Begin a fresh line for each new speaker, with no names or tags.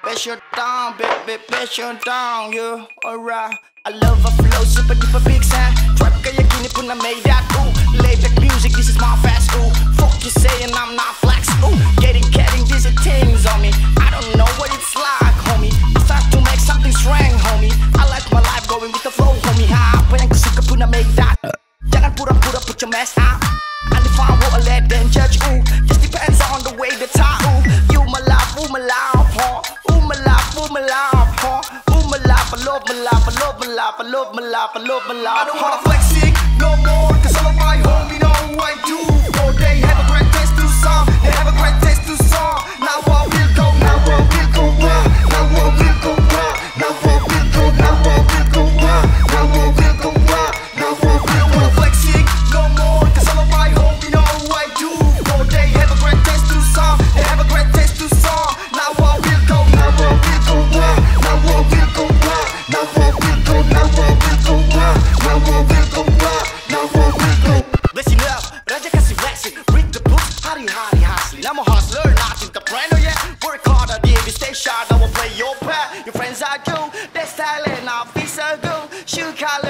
pressure down, baby, pressure down, yeah, alright. I love a flow, super duper big sound. Trap kaya gini pun na made that, ooh. Layback music, this is my fast, ooh. Fuck you saying I'm not flex, ooh. Getting these are things on me. I don't know what it's like, homie. I start to make something strange, homie. I like my life going with the flow, homie. Ha, apa yang kusuka pun na make that. Jangan pura-pura put your mess out. And if I won't let them judge, ooh. Just depends on the way they talk, ooh. You my life, huh? Ooh my life, huh? Ooh my life, I love my life, I love my life, I love my life, I love my life. I don't wanna flex it no more, cause all of my homie know who I do. Oh, they have a great taste to song, they have a great taste to song. Now I will go, now I will go on, now I will go on, now I will go, now I will go on, now I will go on, now I will. I don't wanna flex it no more, cause all of my homie know who I do. Oh, they have a great taste to song, they have a great taste to song. Now I will go, now I will go on, now I will go on, now I will go, now I will go on, now I will go on, now I will go. Listen up, Raja kasih flexing, read the books, hari-hari hustling. I'm a hustler, not entrepreneur, yeah. Work hard, I did, stay sharp, I will play your part. Your friends are you, they're styling, I'll be so good. Shoe color.